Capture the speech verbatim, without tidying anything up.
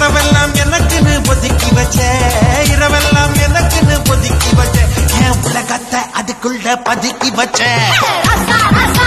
இரவெல்லாம் எனக்குன்னு ஒதுக்கி வச்ச இரவெல்லாம் எனக்குன்னு ஒதுக்கி வச்ச என் உலகத்தை அதுக்குள்ள பதுக்கி வச்ச